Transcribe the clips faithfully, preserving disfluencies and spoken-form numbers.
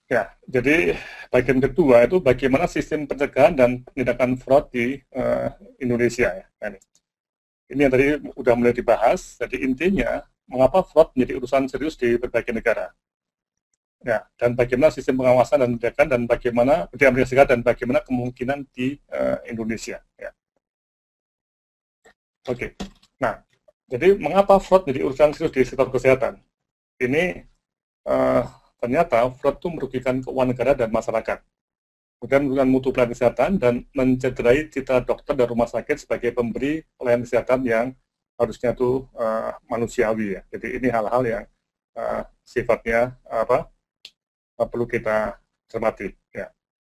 Ya, jadi bagian kedua itu bagaimana sistem pencegahan dan penindakan fraud di uh, Indonesia ya. Nah, ini. ini yang tadi udah mulai dibahas. Jadi intinya mengapa fraud menjadi urusan serius di berbagai negara. Ya, dan bagaimana sistem pengawasan dan penindakan dan bagaimana di Amerika Serikat dan bagaimana kemungkinan di uh, Indonesia. Ya. Oke. Nah, jadi mengapa fraud menjadi urusan serius di sektor kesehatan? Ini uh, ternyata fraud itu merugikan keuangan negara dan masyarakat, kemudian merugikan mutu pelayanan kesehatan dan mencederai citra dokter dan rumah sakit sebagai pemberi pelayanan kesehatan yang harusnya itu uh, manusiawi ya. Jadi ini hal-hal yang uh, sifatnya apa uh, perlu kita cermati ya.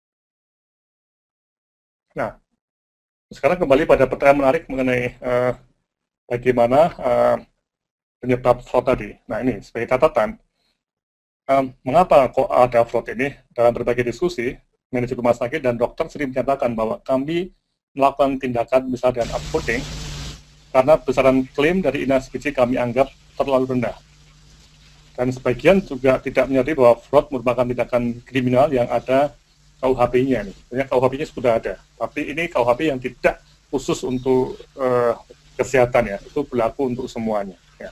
Nah, sekarang kembali pada pertanyaan menarik mengenai uh, bagaimana uh, penyebab fraud tadi. Nah ini sebagai catatan. Um, mengapa kok ada fraud ini? Dalam berbagai diskusi, manajer rumah sakit dan dokter sering menyatakan bahwa kami melakukan tindakan misalnya dengan upcoding karena besaran klaim dari I N A S P C kami anggap terlalu rendah. Dan sebagian juga tidak menyadari bahwa fraud merupakan tindakan kriminal yang ada K U H P-nya. Sebenarnya K U H P-nya sudah ada, tapi ini K U H P yang tidak khusus untuk uh, kesehatan ya, itu berlaku untuk semuanya. Ya.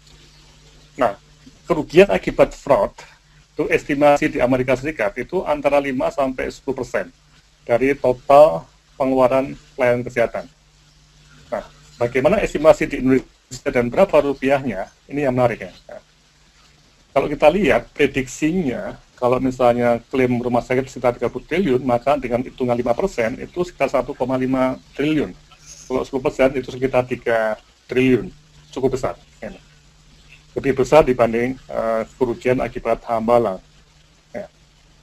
Nah, kerugian akibat fraud itu estimasi di Amerika Serikat itu antara lima sampai sepuluh persen dari total pengeluaran pelayanan kesehatan. Nah, bagaimana estimasi di Indonesia dan berapa rupiahnya? Ini yang menarik ya. Nah, kalau kita lihat prediksinya, kalau misalnya klaim rumah sakit sekitar tiga puluh triliun, maka dengan hitungan lima persen itu sekitar satu koma lima triliun. Kalau sepuluh persen itu sekitar tiga triliun, cukup besar. Ya. Lebih besar dibanding uh, kerugian akibat hambalang. Ya.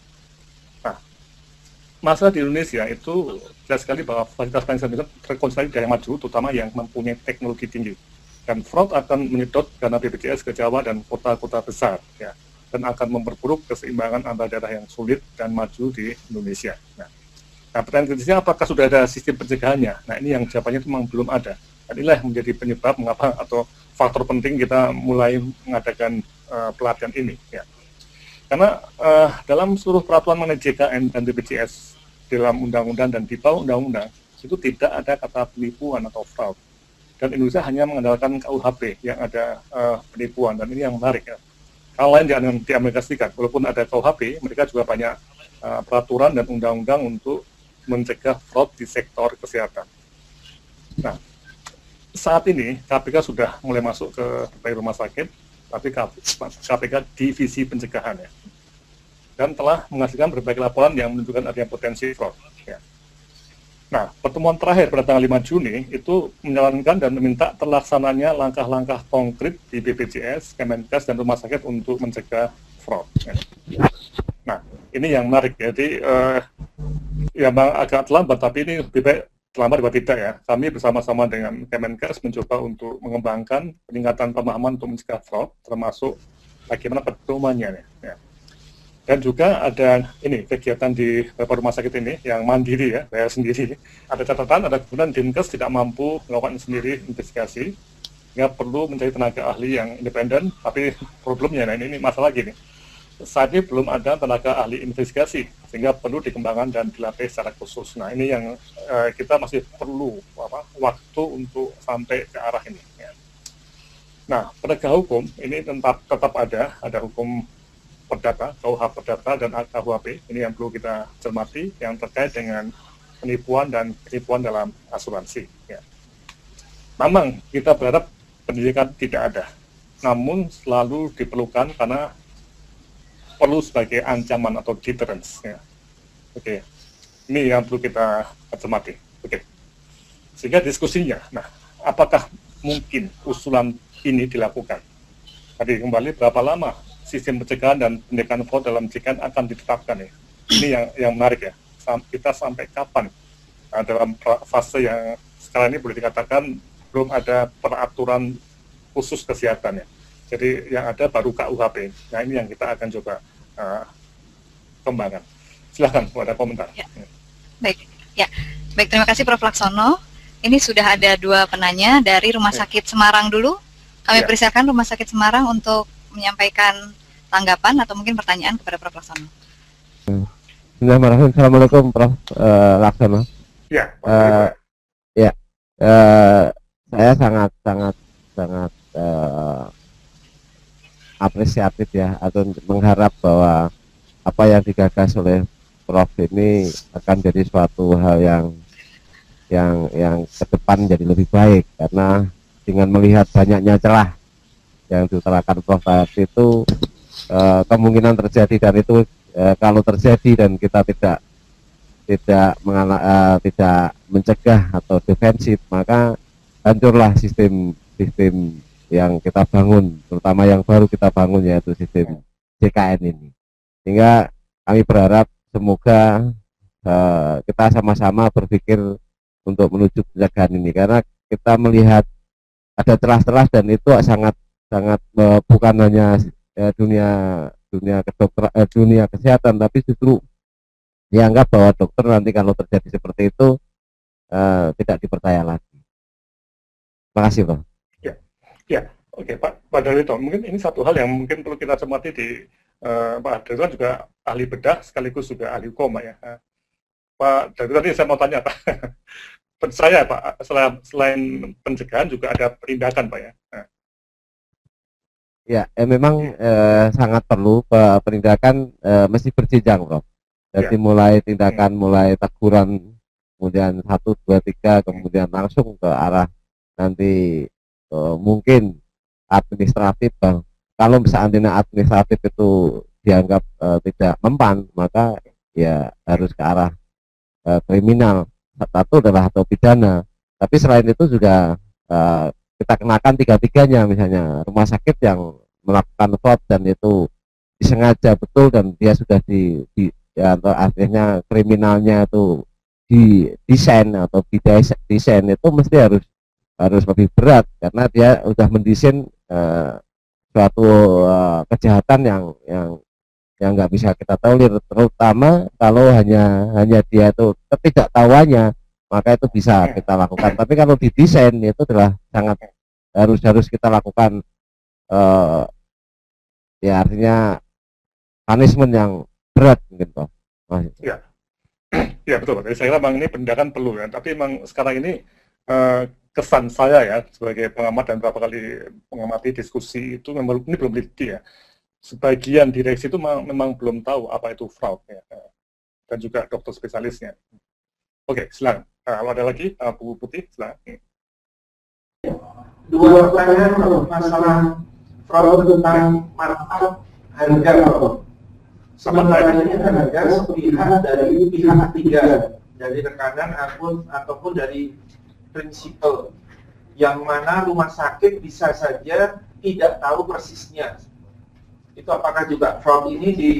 Nah, masalah di Indonesia itu jelas sekali bahwa fasilitas pelayanan terkonsentrasi dari yang maju, terutama yang mempunyai teknologi tinggi. Dan fraud akan menyedot dana B P J S ke Jawa dan kota-kota besar, ya, dan akan memperburuk keseimbangan antara daerah yang sulit dan maju di Indonesia. Nah, nah pertanyaan kritisnya apakah sudah ada sistem pencegahannya? Nah, ini yang jawabannya itu memang belum ada. Dan inilah yang menjadi penyebab mengapa atau faktor penting kita mulai mengadakan uh, pelatihan ini. Ya. Karena uh, dalam seluruh peraturan mengenai J K N dan B P J S dalam undang-undang dan di bawah undang-undang itu tidak ada kata penipuan atau fraud. Dan Indonesia hanya mengandalkan K U H P yang ada uh, penipuan, dan ini yang menarik ya. Hal lain di, di Amerika Serikat, walaupun ada K U H P, mereka juga banyak uh, peraturan dan undang-undang untuk mencegah fraud di sektor kesehatan. Nah, saat ini K P K sudah mulai masuk ke berbagai rumah sakit, tapi K P K divisi pencegahan ya, dan telah menghasilkan berbagai laporan yang menunjukkan adanya potensi fraud. Ya. Nah, pertemuan terakhir pada tanggal lima Juni itu menyarankan dan meminta terlaksananya langkah-langkah konkret di B P J S, Kemenkes, dan rumah sakit untuk mencegah fraud. Ya. Nah, ini yang menarik. Jadi, eh, ya agak terlambat, tapi ini lebih baik terlambat daripada tidak ya. Kami bersama-sama dengan Kemenkes mencoba untuk mengembangkan peningkatan pemahaman untuk mencegah fraud, termasuk bagaimana pedomannya. Ya. Dan juga ada ini kegiatan di beberapa rumah sakit ini yang mandiri ya, bayar sendiri. Ada catatan, ada kemudian Dinkes tidak mampu melakukan sendiri investigasi, sehingga perlu mencari tenaga ahli yang independen. Tapi problemnya, nah ini, ini masalah gini, saat ini belum ada tenaga ahli investigasi, sehingga perlu dikembangkan dan dilatih secara khusus. Nah ini yang eh, kita masih perlu apa, waktu untuk sampai ke arah ini. Ya. Nah, penegak hukum ini tetap tetap ada, ada hukum perdata, K U H perdata dan K U H P, ini yang perlu kita cermati, yang terkait dengan penipuan dan penipuan dalam asuransi. Ya. Memang kita berharap pendidikan tidak ada, namun selalu diperlukan karena perlu sebagai ancaman atau deterrence. Ya. Oke, ini yang perlu kita cermati. Oke, sehingga diskusinya, nah, apakah mungkin usulan ini dilakukan? Tadi kembali berapa lama sistem pencegahan dan penindakan fraud dalam J K N akan ditetapkan ya. Ini yang yang menarik ya. Sam, kita sampai kapan nah, dalam fase yang sekarang ini boleh dikatakan belum ada peraturan khusus kesehatan ya. Jadi yang ada baru K U H P. Nah ini yang kita akan coba uh, kembangkan. Silahkan kalau ada komentar. Ya. Baik, ya. Baik, terima kasih Prof Laksono. Ini sudah ada dua penanya dari Rumah Sakit Semarang dulu. Kami ya. Persilakan Rumah Sakit Semarang untuk menyampaikan tanggapan atau mungkin pertanyaan kepada Prof Laksono. Bismillahirrahmanirrahim. Assalamualaikum Prof uh, Laksono. Ya, uh, ya, uh, saya sangat sangat sangat uh, apresiatif ya, atau mengharap bahwa apa yang digagas oleh Prof ini akan jadi suatu hal yang yang yang ke depan jadi lebih baik, karena dengan melihat banyaknya celah yang diutarakan Prof tadi itu uh, kemungkinan terjadi, dan itu uh, kalau terjadi dan kita tidak tidak mengala, uh, tidak mencegah atau defensif, maka hancurlah sistem sistem yang kita bangun, terutama yang baru kita bangun, yaitu sistem J K N ini. Sehingga kami berharap semoga uh, kita sama-sama berpikir untuk menuju pencegahan ini, karena kita melihat ada celah-celah, dan itu sangat sangat uh, bukan hanya uh, dunia dunia kedokteran, uh, dunia kesehatan, tapi justru dianggap bahwa dokter nanti kalau terjadi seperti itu uh, tidak dipercaya lagi. Terima kasih, Pak. Ya, oke, okay, Pak Pak Darwito, mungkin ini satu hal yang mungkin perlu kita cermati di uh, Pak Darwito juga ahli bedah sekaligus juga ahli hukum, Pak ya. Uh, Pak Darwito, tadi saya mau tanya, Pak, percaya Pak, selain, selain pencegahan juga ada penindakan, Pak ya? Uh. Ya, eh, memang eh, sangat perlu penindakan, eh, mesti berjenjang, Prof. Jadi ya. mulai tindakan, hmm. mulai teguran, kemudian satu, dua, tiga, kemudian langsung ke arah nanti Uh, mungkin administratif, Bang. Kalau misalnya administratif itu dianggap uh, tidak mempan, maka ya harus ke arah uh, kriminal. Satu adalah atau pidana. Tapi selain itu juga uh, kita kenakan tiga-tiganya, misalnya rumah sakit yang melakukan fraud dan itu disengaja betul, dan dia sudah di, di ya, atau akhirnya kriminalnya itu di desain atau didesain, itu mesti harus harus lebih berat, karena dia sudah mendesain uh, suatu uh, kejahatan yang yang yang nggak bisa kita tolerir, terutama kalau hanya hanya dia itu ketidaktahuannya, maka itu bisa kita lakukan. Tapi kalau didesain itu adalah sangat harus harus kita lakukan, uh, ya artinya punishment yang berat mungkin, Pak. Ya, ya betul. Jadi saya kira Bang, ini penindakan perlu ya. Tapi memang sekarang ini uh, kesan saya ya sebagai pengamat dan beberapa kali mengamati diskusi itu, memang ini belum teliti ya. Sebagian direksi itu memang, memang belum tahu apa itu fraud ya, dan juga dokter spesialisnya. Oke, silakan. Nah, kalau ada lagi, uh, Bu Putih, silakan. Dua pertanyaan masalah fraud tentang markup harga, Pak. Sebenarnya ini harga sepihak dari pihak ketiga, dari rekanan akun ataupun dari prinsipal, yang mana rumah sakit bisa saja tidak tahu persisnya. Itu apakah juga fraud ini di,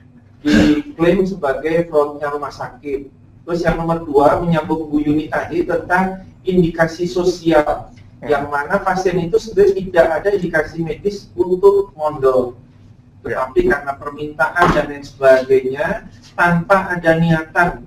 diklaim sebagai fraudnya rumah sakit. Terus yang nomor dua, menyambung Bu Yuni tadi tentang indikasi sosial, yang mana pasien itu sebenarnya tidak ada indikasi medis untuk mondol, tetapi karena permintaan dan lain sebagainya, tanpa ada niatan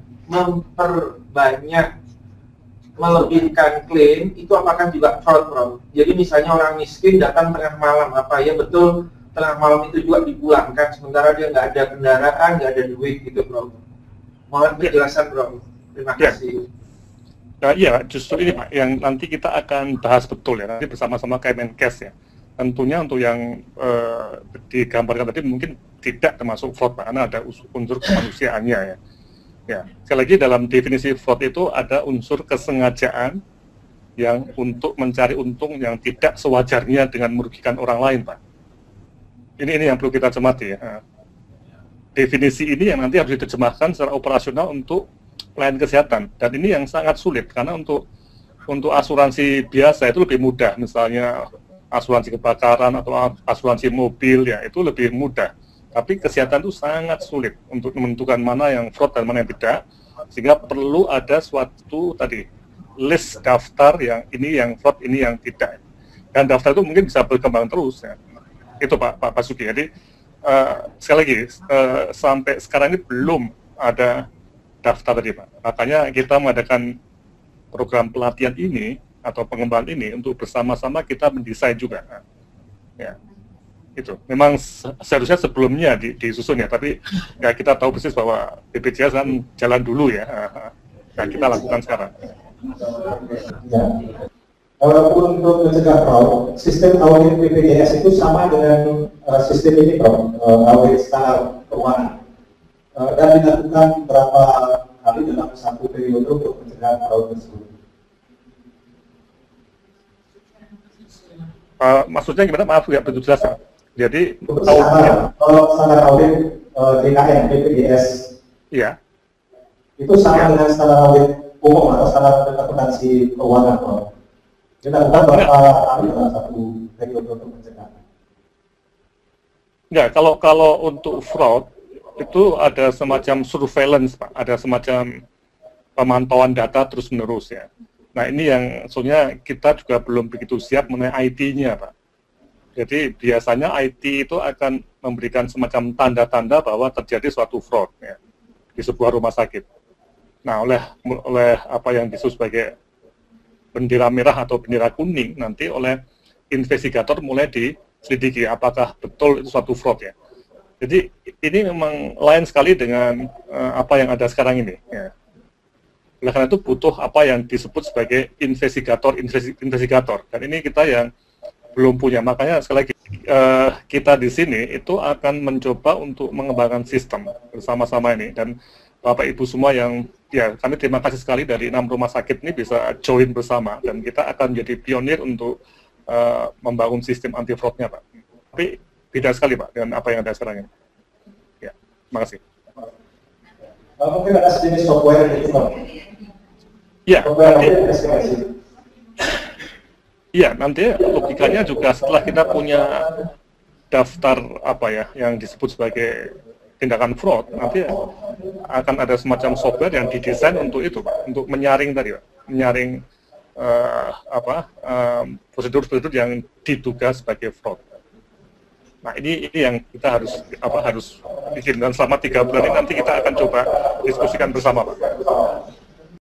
memperbanyak, melebihkan klaim, itu apakah juga fraud, Prof? Jadi misalnya orang miskin datang tengah malam, apa ya betul tengah malam itu juga dipulangkan, sementara dia nggak ada kendaraan, nggak ada duit gitu, Prof? Mohon penjelasan, Prof. Terima kasih. Nah, iya, justru ini Pak, yang nanti kita akan bahas betul ya, nanti bersama-sama Kemenkes ya. Tentunya untuk yang uh, digambarkan tadi mungkin tidak termasuk fraud, Pak, karena ada unsur kemanusiaannya ya. Ya, sekali lagi dalam definisi fraud itu ada unsur kesengajaan yang untuk mencari untung yang tidak sewajarnya dengan merugikan orang lain, Pak. Ini ini yang perlu kita cermati ya. Definisi ini yang nanti harus diterjemahkan secara operasional untuk pelayanan kesehatan, dan ini yang sangat sulit karena untuk untuk asuransi biasa itu lebih mudah, misalnya asuransi kebakaran atau asuransi mobil ya itu lebih mudah. Tapi kesehatan itu sangat sulit untuk menentukan mana yang fraud dan mana yang tidak, sehingga perlu ada suatu tadi list daftar yang ini yang fraud, ini yang tidak. Dan daftar itu mungkin bisa berkembang terus ya. Itu Pak Pak Basuki. Jadi uh, sekali lagi uh, sampai sekarang ini belum ada daftar tadi, Pak. Makanya kita mengadakan program pelatihan ini atau pengembangan ini untuk bersama-sama kita mendesain juga. Ya. Itu memang seharusnya sebelumnya di, disusun ya, tapi ya kita tahu persis bahwa B P J S kan jalan dulu ya. Nah, kita lakukan sekarang. Ya. Uh, untuk mencegah fraud, sistem audit B P J S itu sama dengan uh, sistem ini, Bro, uh, audit standar keuangan. Uh, dan dilakukan berapa kali dalam satu periode untuk mencegah fraud tersebut. Uh, maksudnya gimana? Maaf ya, betul jelas. Jadi audit, kalau standar audit uh, D K M B P J S, iya, itu sama dengan standar audit umum atau standar akuntansi keuangan, Bro. Kita lakukan berapa kali dalam satu periode untuk mencegah? Enggak, kalau kalau untuk fraud itu ada semacam surveillance, Pak, ada semacam pemantauan data terus menerus ya. Nah ini yang soalnya kita juga belum begitu siap mengenai I T-nya, Pak. Jadi biasanya I T itu akan memberikan semacam tanda-tanda bahwa terjadi suatu fraud ya, di sebuah rumah sakit. Nah oleh oleh apa yang disebut sebagai bendera merah atau bendera kuning, nanti oleh investigator mulai diselidiki apakah betul itu suatu fraud ya. Jadi ini memang lain sekali dengan uh, apa yang ada sekarang ini. Ya. Oleh karena itu butuh apa yang disebut sebagai investigator investigator. Dan ini kita yang belum punya. Makanya sekali lagi uh, kita di sini itu akan mencoba untuk mengembangkan sistem bersama-sama ini. Dan Bapak Ibu semua yang ya kami terima kasih sekali dari enam rumah sakit ini bisa join bersama dan kita akan menjadi pionir untuk uh, membangun sistem anti fraudnya, Pak. Tapi beda sekali, Pak, dengan apa yang ada sekarang ini. Ya, terima kasih. Uh, mungkin ada sejenis software gitu, Pak. Iya, nanti, nanti, iya, nanti logikanya juga setelah kita punya daftar apa ya yang disebut sebagai tindakan fraud, nanti akan ada semacam software yang didesain untuk itu, Pak, untuk menyaring tadi, Pak, menyaring uh, apa prosedur-prosedur uh, yang diduga sebagai fraud. Nah ini, ini yang kita harus apa harus bikin dan selama tiga bulan ini nanti kita akan coba diskusikan bersama, Pak.